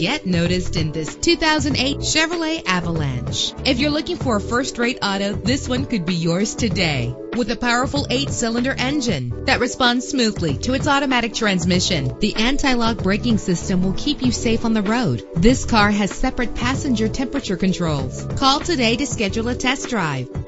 Get noticed in this 2008 Chevrolet Avalanche. If you're looking for a first-rate auto, this one could be yours today. With a powerful 8-cylinder engine that responds smoothly to its automatic transmission, the anti-lock braking system will keep you safe on the road. This car has separate passenger temperature controls. Call today to schedule a test drive.